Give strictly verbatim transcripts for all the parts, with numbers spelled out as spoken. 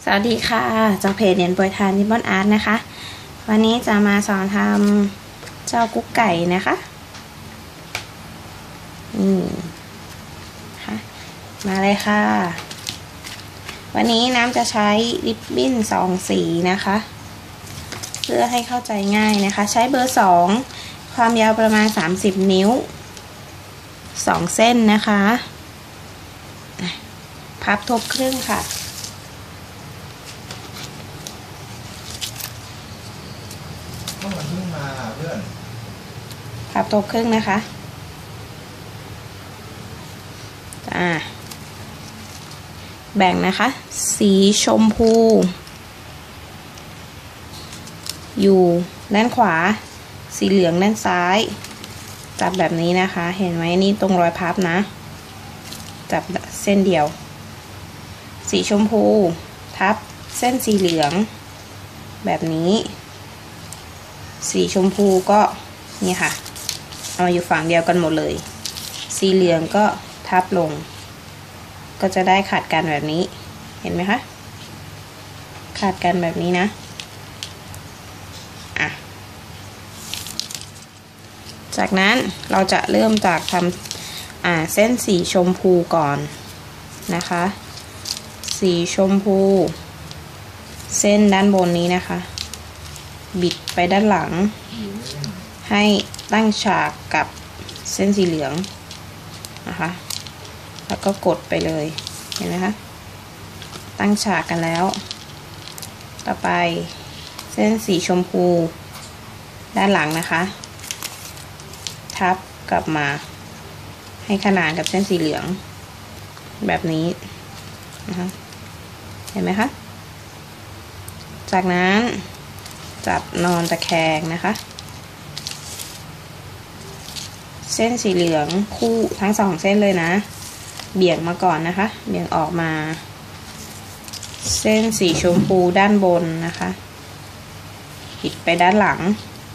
สวัสดีค่ะจากเพจเรียนโปรยทานริบบอนอาร์ตนะคะวันนี้จะมาสอนทำเจ้ากุ๊กไก่นะคะนี่ค่ะมาเลยค่ะวันนี้น้ำจะใช้ริบบิ้นสองสีนะคะเพื่อให้เข้าใจง่ายนะคะใช้เบอร์สองความยาวประมาณสามสิบนิ้วสองเส้นนะคะพับทบครึ่งค่ะพับทบครึ่งนะคะอ่าแบ่งนะคะสีชมพูอยู่ด้านขวาสีเหลืองด้านซ้ายจับแบบนี้นะคะเห็นไหมนี่ตรงรอยพับนะจับเส้นเดียวสีชมพูทับเส้นสีเหลืองแบบนี้สีชมพูก็นี่ค่ะเอามาอยู่ฝั่งเดียวกันหมดเลยสีเหลืองก็ทับลงก็จะได้ขาดกันแบบนี้เห็นไหมคะขาดกันแบบนี้นะอ่ะจากนั้นเราจะเริ่มจากทำอ่าเส้นสีชมพูก่อนนะคะสีชมพูเส้นด้านบนนี้นะคะบิดไปด้านหลังให้ตั้งฉากกับเส้นสีเหลืองนะคะแล้วก็กดไปเลยเห็นไหมคะตั้งฉากกันแล้วต่อไปเส้นสีชมพูด้านหลังนะคะทับกลับมาให้ขนานกับเส้นสีเหลืองแบบนี้นะคะเห็นไหมคะจากนั้นจับนอนตะแคงนะคะเส้นสีเหลืองคู่ทั้งสองเส้นเลยนะเบี่ยงมาก่อนนะคะเบี่ยงออกมาเส้นสีชมพูด้านบนนะคะบิดไปด้านหลัง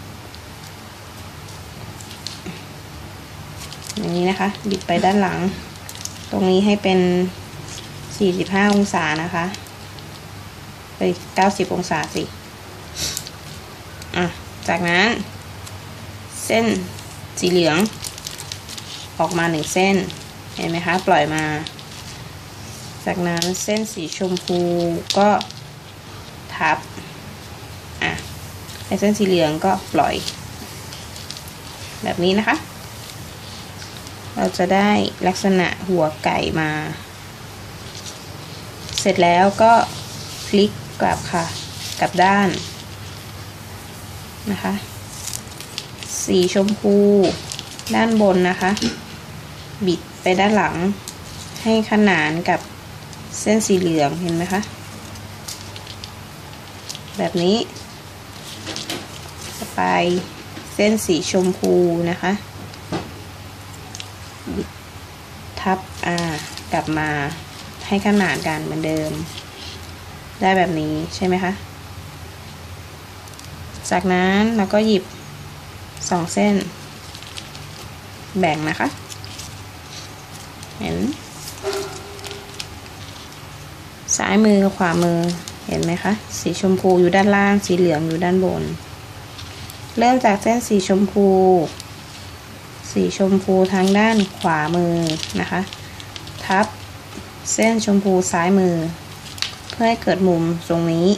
อย่างนี้นะคะบิดไปด้านหลังตรงนี้ให้เป็นสี่สิบห้าองศานะคะไปเก้าสิบองศาสิอ่ะจากนั้นเส้นสีเหลืองออกมาหนึ่งเส้นเห็นไหมคะปล่อยมาจากนั้นเส้นสีชมพูก็ทับอ่ะไอ้เส้นสีเหลืองก็ปล่อยแบบนี้นะคะเราจะได้ลักษณะหัวไก่มาเสร็จแล้วก็พลิกกลับค่ะกลับด้านนะคะสีชมพูด้านบนนะคะบิดไปด้านหลังให้ขนานกับเส้นสีเหลืองเห็นไหมคะแบบนี้ต่อไปเส้นสีชมพูนะคะบิดทับอ่ากลับมาให้ขนานกันเหมือนเดิมได้แบบนี้ใช่ไหมคะจากนั้นเราก็หยิบสองเส้นแบ่งนะคะเห็นซ้ายมือขวามือเห็นไหมคะสีชมพูอยู่ด้านล่างสีเหลืองอยู่ด้านบนเริ่มจากเส้นสีชมพูสีชมพูทางด้านขวามือนะคะทับเส้นชมพูซ้ายมือเพื่อให้เกิดมุมตรงนี้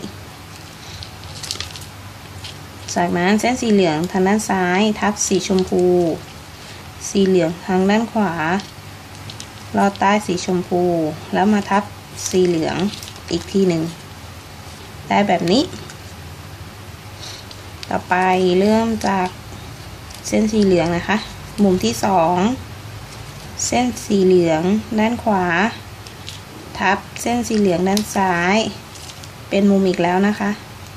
จากนั้นเส้นสีเหลืองทางด้านซ้ายทับสีชมพูสีเหลืองทางด้านขวาลอดใต้สีชมพูแล้วมาทับสีเหลืองอีกทีหนึ่งได้แบบนี้ต่อไปเริ่มจากเส้นสีเหลืองนะคะมุมที่สองเส้นสีเหลืองด้านขวาทับเส้นสีเหลืองด้านซ้ายเป็นมุมอีกแล้วนะคะ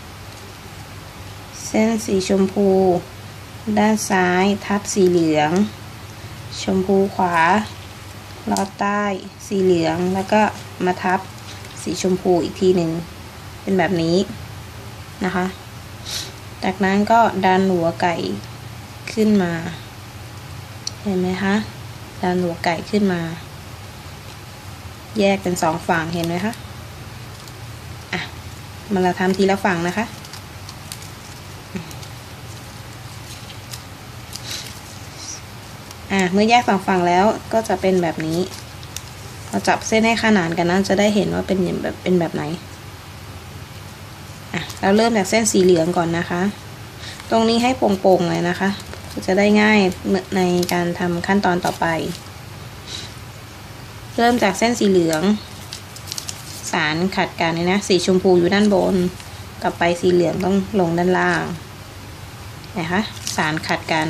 เส้นสีชมพูด้านซ้ายทับสีเหลืองชมพูขวาลอดใต้สีเหลืองแล้วก็มาทับสีชมพูอีกทีหนึ่งเป็นแบบนี้นะคะจากนั้นก็ดันหัวไก่ขึ้นมาเห็นไหมคะดันหัวไก่ขึ้นมาแยกเป็นสองฝั่งเห็นไหมคะ อ่ะอ่ะมันเราทำทีละฝั่งนะคะอ่ะเมื่อแยกสองฝั่งแล้วก็จะเป็นแบบนี้เราจับเส้นให้ขนานกันนะจะได้เห็นว่าเป็นแบบเป็นแบบไหนอ่ะเราเริ่มจากเส้นสีเหลืองก่อนนะคะตรงนี้ให้โป่งๆเลยนะคะจะได้ง่ายในการทำขั้นตอนต่อไปเริ่มจากเส้นสีเหลืองสารขัดกันเนี่ยนะสีชมพูอยู่ด้านบนต่อไปสีเหลืองต้องลงด้านล่างนะคะสารขัดกัน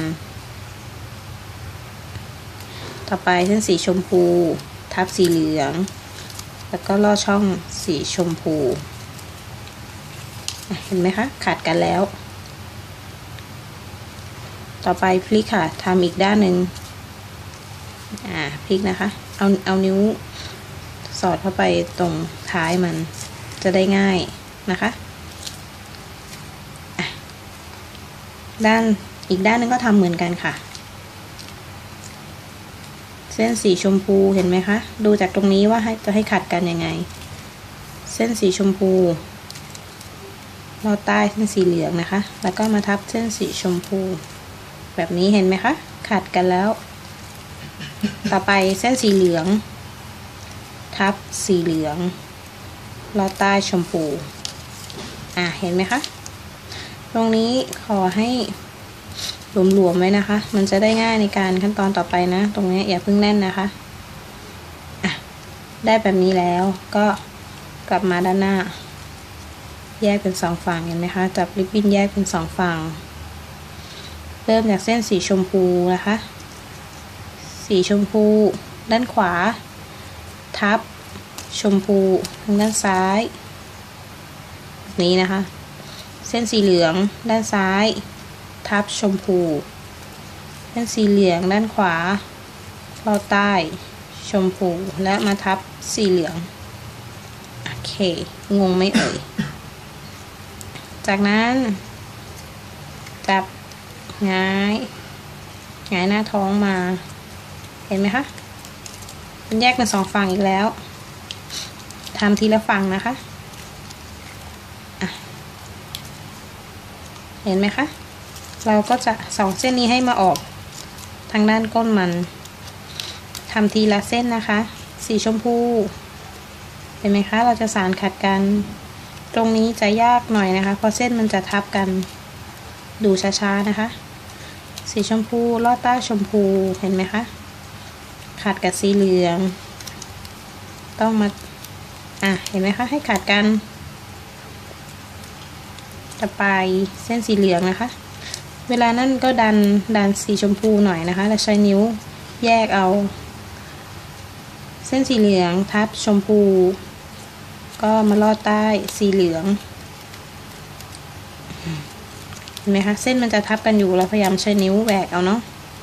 ต่อไปเส้นสีชมพูทับสีเหลืองแล้วก็ลอดช่องสีชมพูเห็นไหมคะขัดกันแล้วต่อไปพลิกค่ะทำอีกด้านหนึ่งอ่าพลิกนะคะเอาเอานิ้วสอดเข้าไปตรงท้ายมันจะได้ง่ายนะคะด้านอีกด้านนึงก็ทำเหมือนกันค่ะเส้นสีชมพูเห็นไหมคะดูจากตรงนี้ว่าให้จะให้ขัดกันยังไงเส้นสีชมพูลอดใต้เส้นสีเหลืองนะคะแล้วก็มาทับเส้นสีชมพูแบบนี้เห็นไหมคะขัดกันแล้วต่อไปเส้นสีเหลืองทับสีเหลืองลอดใต้ชมพูอ่ะเห็นไหมคะตรงนี้ขอให้หลวมๆไว้นะคะมันจะได้ง่ายในการขั้นตอนต่อไปนะตรงนี้อย่าเพิ่งแน่นนะคะอ่ะได้แบบนี้แล้วก็กลับมาด้านหน้าแยกเป็นสองฝั่งเห็นไหมคะจับริบบิ้นแยกเป็นสองฝั่งเริ่มจากเส้นสีชมพูนะคะสีชมพูด้านขวาทับชมพูทางด้านซ้ายนี้นะคะเส้นสีเหลืองด้านซ้ายทับชมพูเส้นสีเหลืองด้านขวาลอดใต้ชมพูและมาทับสีเหลืองโอเคงงไหมเอ่ยจากนั้นจับหงายหงายหน้าท้องมาเห็นไหมคะมันแยกเป็นสองฝั่งอีกแล้วทำทีละฝั่งนะคะเห็นไหมคะเราก็จะสองเส้นนี้ให้มาออกทางด้านก้นมันทำทีละเส้นนะคะสีชมพูเห็นไหมคะเราจะสานขัดกันตรงนี้จะยากหน่อยนะคะเพราะเส้นมันจะทับกันดูช้าๆนะคะสีชมพูลอดใต้ชมพูเห็นไหมคะขัดกับสีเหลืองต้องมาอ่ะเห็นไหมคะให้ขัดกันต่อไปเส้นสีเหลืองนะคะเวลานั่นก็ดันดันสีชมพูหน่อยนะคะแล้วใช้นิ้วแยกเอาเส้นสีเหลืองทับชมพูก็มาลอดใต้สีเหลืองเห็นไหมคะเส้นมันจะทับกันอยู่เราพยายามใช้นิ้วแหวกเอาเนาะ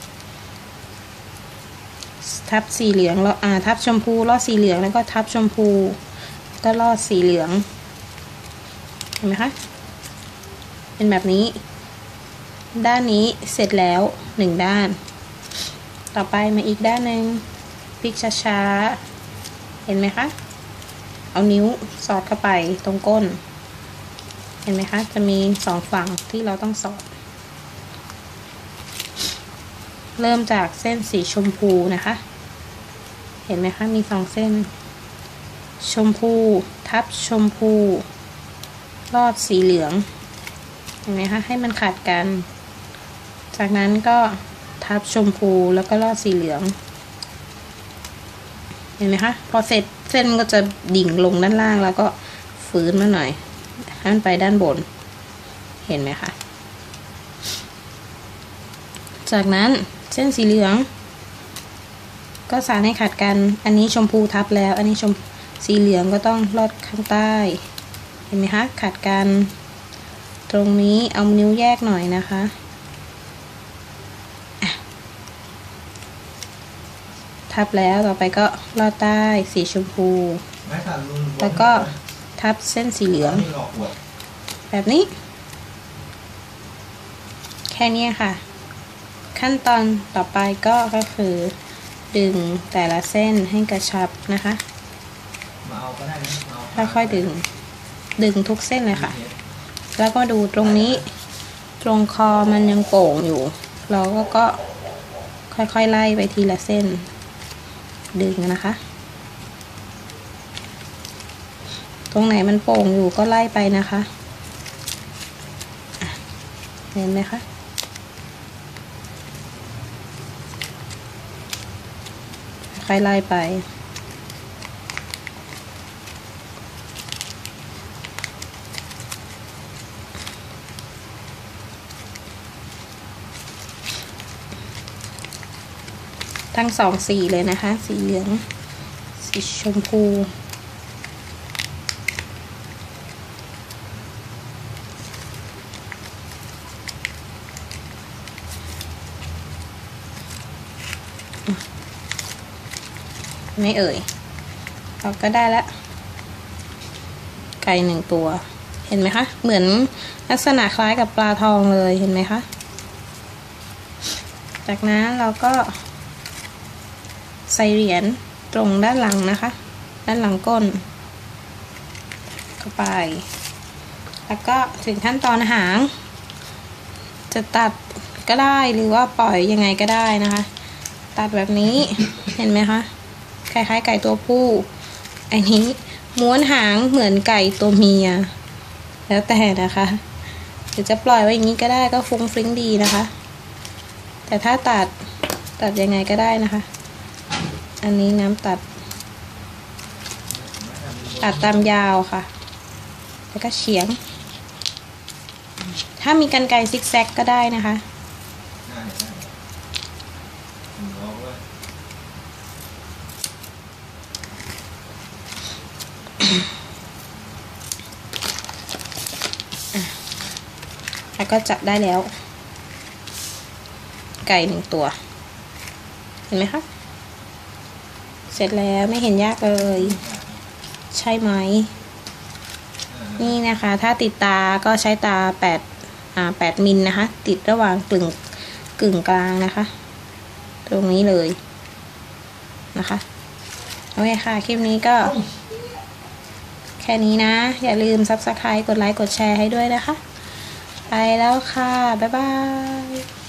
ทับสีเหลืองแล้วอ่าทับชมพูลอดสีเหลืองแล้วก็ทับชมพูก็ลอดสีเหลืองเห็นไหมคะเป็นแบบนี้ด้านนี้เสร็จแล้วหนึ่งด้านต่อไปมาอีกด้านหนึ่งพลิกช้าๆเห็นไหมคะเอานิ้วสอดเข้าไปตรงก้นเห็นไหมคะจะมีสองฝั่งที่เราต้องสอดเริ่มจากเส้นสีชมพูนะคะเห็นไหมคะมีสองเส้นชมพูทับชมพูลอดสีเหลืองเห็นไหมคะให้มันขัดกันจากนั้นก็ทับชมพูแล้วก็ลอดสีเหลืองเห็นไหมคะพอเสร็จเส้นก็จะดิ่งลงด้านล่างแล้วก็ฟื้นมาหน่อยให้มันไปด้านบนเห็นไหมคะจากนั้นเส้นสีเหลืองก็สานให้ขัดกันอันนี้ชมพูทับแล้วอันนี้ชมสีเหลืองก็ต้องลอดข้างใต้เห็นไหมคะขัดกันตรงนี้เอานิ้วแยกหน่อยนะคะทับแล้วต่อไปก็ลอดใต้สีชมพูแล้วก็ทับเส้นสีเหลืองแบบนี้แค่นี้ค่ะขั้นตอนต่อไปก็ก็คือดึงแต่ละเส้นให้กระชับนะคะค่อยๆดึงดึงทุกเส้นเลยค่ะแล้วก็ดูตรงนี้ตรงคอมันยังโป่งอยู่เราก็ก็ค่อยๆไล่ไปทีละเส้นดึงนะคะตรงไหนมันโป่งอยู่ก็ไล่ไปนะคะเห็นไหมคะค่อยไล่ไปทั้งสองสีเลยนะคะสีเหลืองสีชมพูไม่เอ่ยเราก็ได้แล้วไก่หนึ่งตัวเห็นไหมคะเหมือนลักษณะคล้ายกับปลาทองเลยเห็นไหมคะจากนั้นเราก็ใส่เหรียญตรงด้านหลังนะคะด้านหลังก้นเข้าไปแล้วก็ถึงขั้นตอนหางจะตัดก็ได้หรือว่าปล่อยยังไงก็ได้นะคะตัดแบบนี้เห็นไหมคะคล้ายๆไก่ตัวผู้อันนี้ม้วนหางเหมือนไก่ตัวเมียแล้วแต่นะคะหรือจะปล่อยไว้อย่างนี้ก็ได้ก็ฟุ้งฟริ้งดีนะคะแต่ถ้าตัดตัดยังไงก็ได้นะคะอันนี้น้ำตัดตัดตามยาวค่ะแล้วก็เฉียงถ้ามีกรรไกรซิกแซกก็ได้นะคะแล้วก็จับได้แล้วไก่หนึ่งตัวเห็นไหมคะเสร็จแล้วไม่เห็นยากเลยใช่ไหมนี่นะคะถ้าติดตาก็ใช้ตาแปดอ่าแปดมิลนะคะติดระหว่างกึ่งกึ่งกลางนะคะตรงนี้เลยนะคะโอเคค่ะคลิปนี้ก็แค่นี้นะอย่าลืม ซับสไครบ์ กดไลค์กดแชร์ให้ด้วยนะคะไปแล้วค่ะบ๊ายบาย